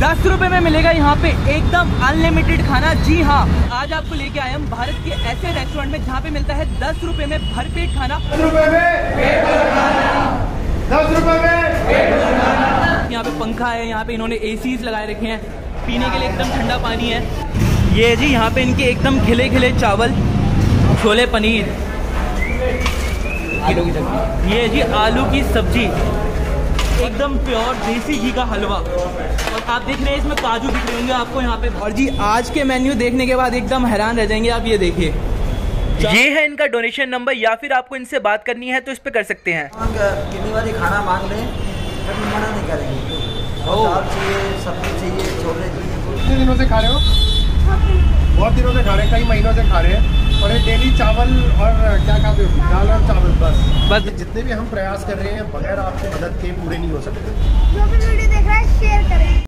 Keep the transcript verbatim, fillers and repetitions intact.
दस रुपए में मिलेगा यहाँ पे एकदम अनलिमिटेड खाना। जी हाँ, आज आपको लेके आए हम भारत के ऐसे रेस्टोरेंट में जहाँ पे मिलता है दस रुपए में भरपेट खाना। दस रुपए में पेट भर खाना। दस रुपए में पेट भर खाना। यहाँ पे पंखा है, यहाँ पे इन्होंने एसीज लगाए रखे हैं, पीने के लिए एकदम ठंडा पानी है। ये जी यहाँ पे इनके एकदम खिले खिले चावल, छोले पनीर, आलू की सब्जी, ये जी आलू की सब्जी, एकदम प्योर देसी घी का हलवा, और आप देख रहे हैं इसमें काजू दिख रहे होंगे आपको यहाँ पे। और जी आज के मेन्यू देखने के बाद एकदम हैरान रह जाएंगे आप। ये देखिए, ये है इनका डोनेशन नंबर, या फिर आपको इनसे बात करनी है तो इस पे कर सकते हैं। कितनी बार खाना मांग लें कभी मना नहीं करेंगे। दाल चाहिए, सब्जी चाहिए, छोले चाहिए। कितने दिनों से खा रहे हो? बहुत दिनों से खा रहे हैं, कई महीनों से खा रहे हैं। और ये डेली चावल और क्या खाते हो? दाल और चावल बस। बस जितने भी हम प्रयास कर रहे हैं बगैर आपकी मदद के पूरे नहीं हो सकते। जो भी वीडियो देख रहा है शेयर करें।